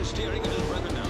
the steering of his brother now.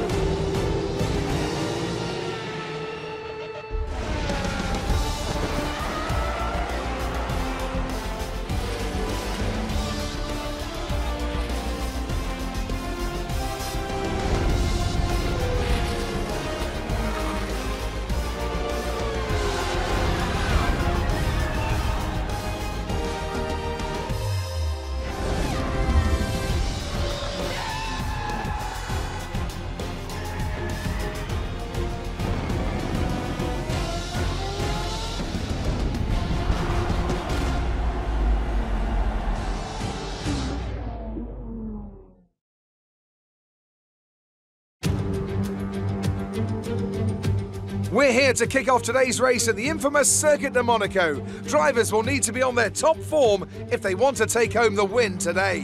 We're here to kick off today's race at the infamous Circuit de Monaco. Drivers will need to be on their top form if they want to take home the win today.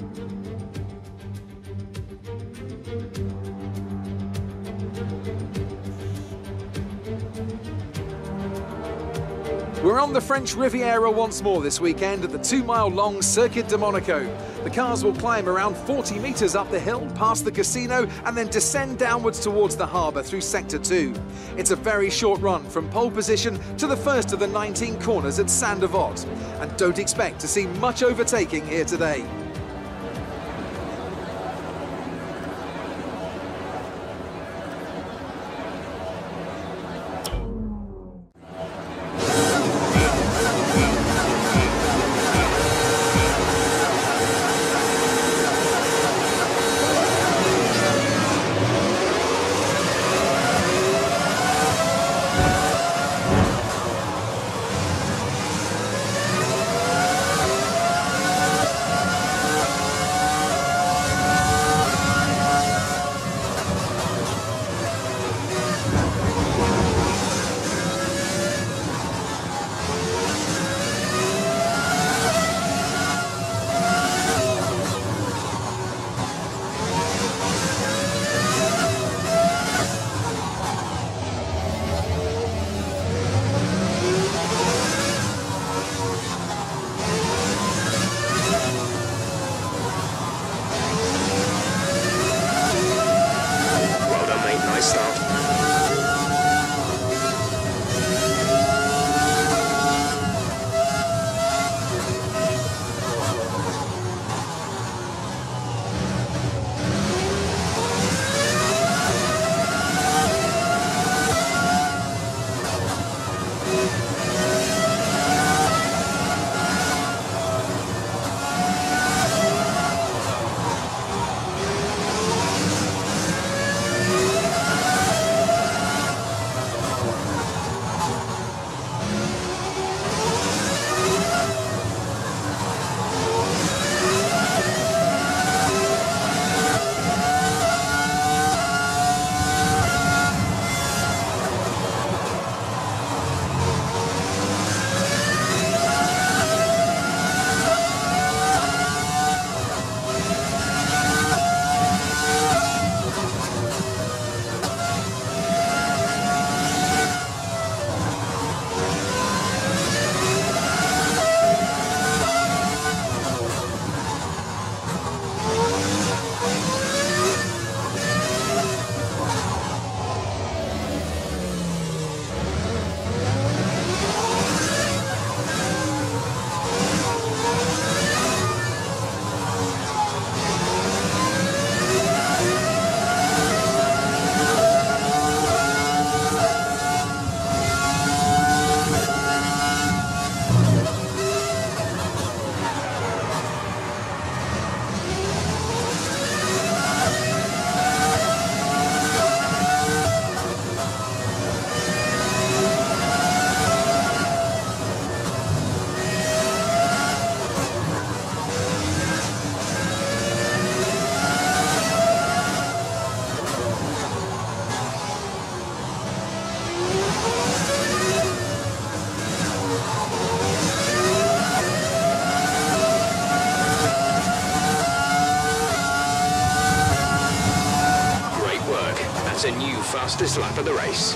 We're on the French Riviera once more this weekend at the 2-mile-long Circuit de Monaco. The cars will climb around 40 metres up the hill, past the casino, and then descend downwards towards the harbour through Sector 2. It's a very short run from pole position to the first of the 19 corners at Saint-Devote. And don't expect to see much overtaking here today. That's a new fastest lap of the race.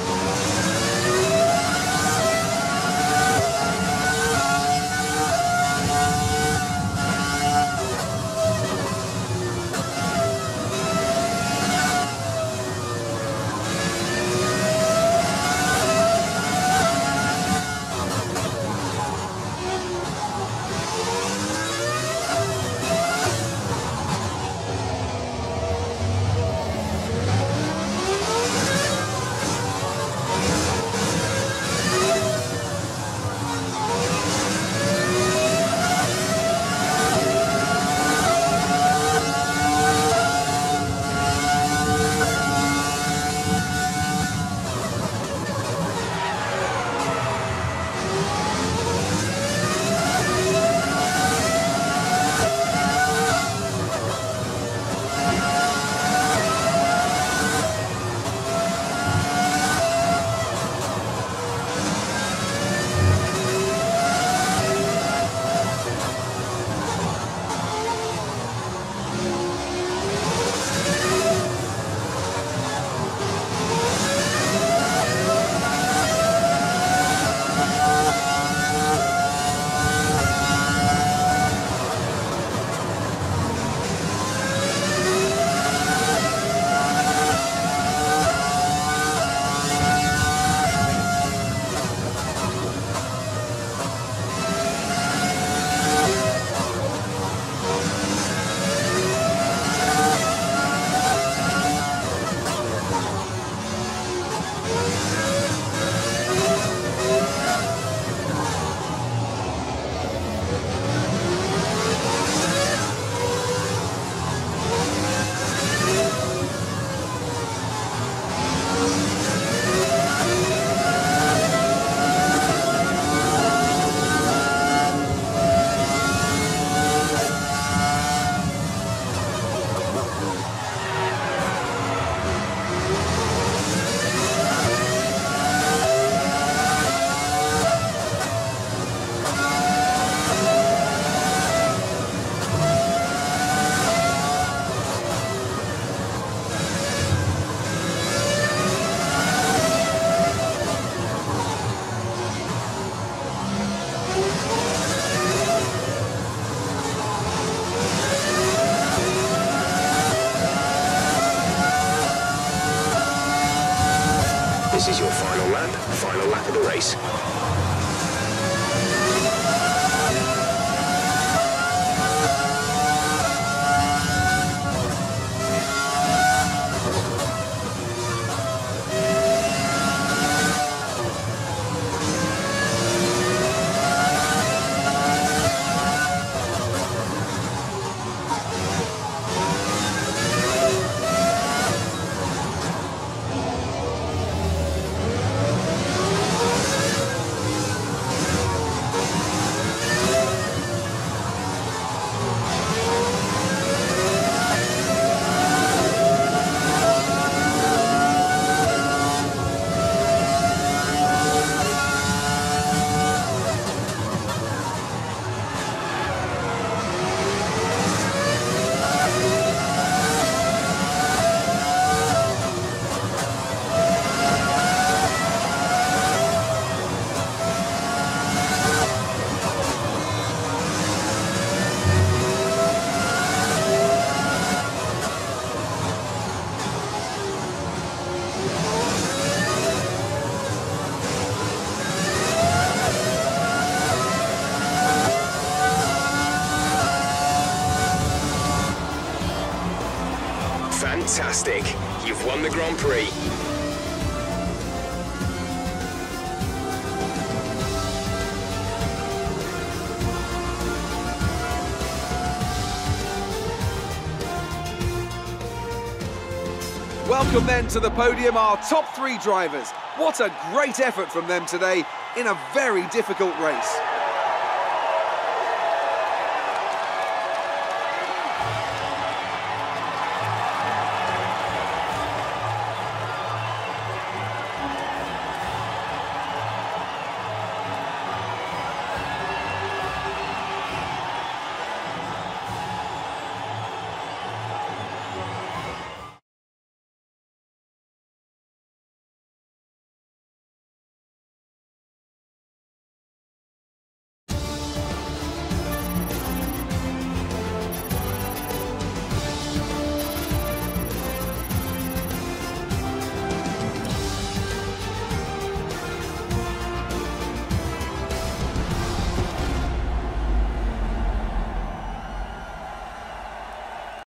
This is your final lap of the race. Fantastic. You've won the Grand Prix. Welcome then to the podium, our top three drivers. What a great effort from them today in a very difficult race.